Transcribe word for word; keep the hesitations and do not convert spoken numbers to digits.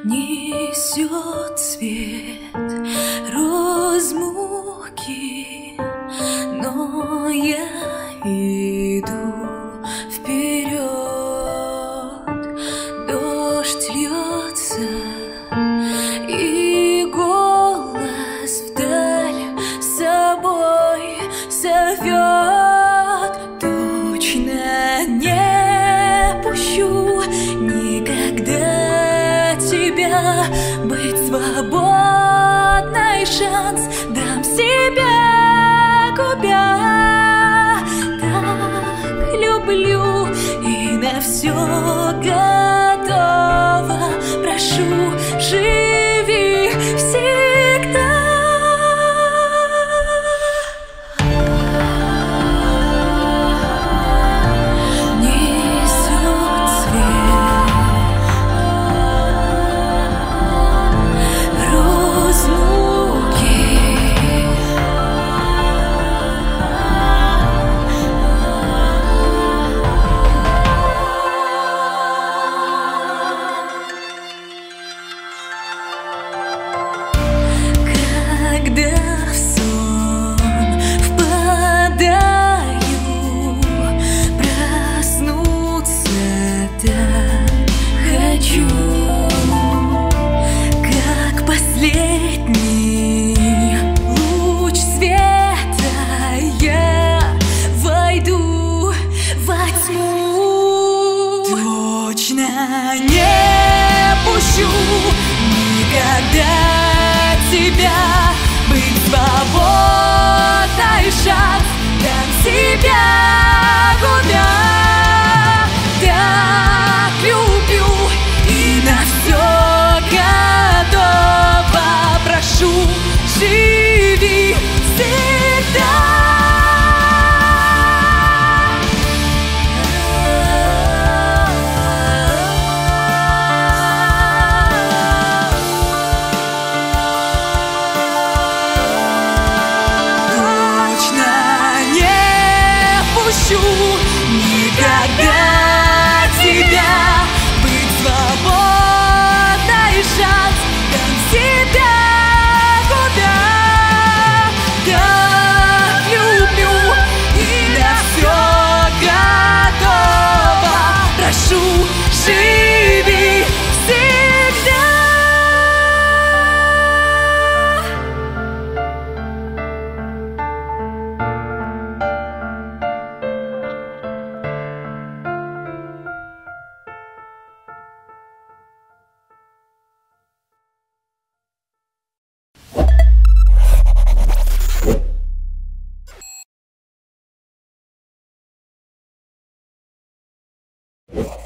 несет свет розмуки, но я иду вперед. Дождь льется, и голос вдаль с собой зовет. Точно не пущу никогда тебя, быть свободной шанс дам себя губя. Так люблю и на все готова, прошу, живи всегда. Несет свет розмуки, когда в сон впадаю, проснуться так хочу, как последний луч света я войду во тьму. Точно не пущу никогда тебя, быть свободной шанс дам себя губя. Так люблю и на все готова, прошу, живи всегда. Никогда тебя, быть свободной шанс дам себя губя. Так люблю и на все готова, прошу, живи всегда. You